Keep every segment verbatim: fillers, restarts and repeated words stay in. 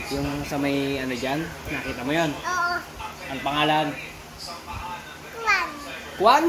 Yung sa may ano dyan, nakita mo yan? Oo. Ang pangalan? Kwan. Kwan?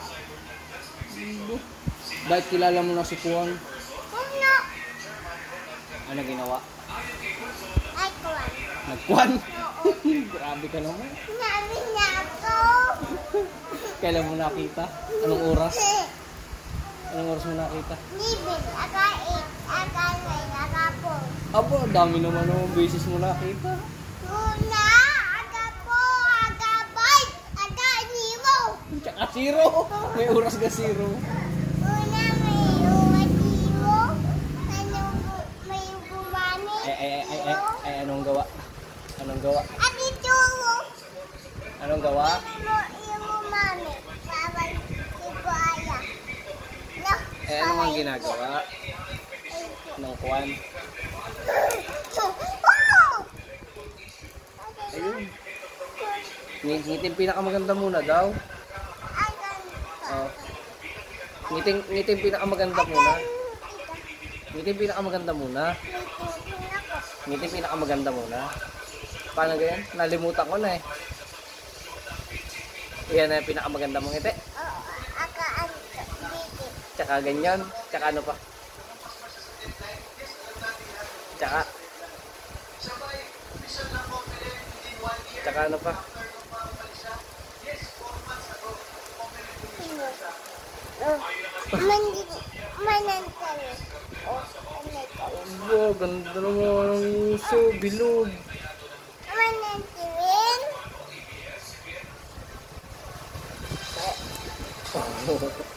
Bakit kilala mo na si Kwan? Puno. Ano ginawa? Ay, kwan. Nagkwan? Oo. Grabe ka naman. Sinabi niya ako. Kailan mo nakita? Anong oras? Anong oras mo nakita? Libin. Aka eight. Aka nine. Aka four. Aba, dami naman ng beses mo nakita. Una. Aka four. Aka five. Aka zero. Tsaka zero. May oras ka zero. Una may uwa zero. Ano may buwani. Ay, ay, ay, ay, ay, anong gawa? Anong gawa? Ati turo. Anong gawa? Mo yung umami. Bawal si Buaya. No. Eh, ano ang ginagawa? Ng Kwan? Ayun. Ng- Ngiting pinakamaganda muna daw. Oh. Ngiting, ngiting pinakamaganda muna. Ngiting pinakamaganda muna. Ngiting pinakamaganda muna. Paano ganyan? Nalimutan ko na eh. Yan na yung pinakamaganda mong ngiti. Tsaka ganyan. Tsaka ano pa? Tsaka. Tsaka ano pa? Manantali. Aba, ganda naman ang uso. Bilog. Manantilin.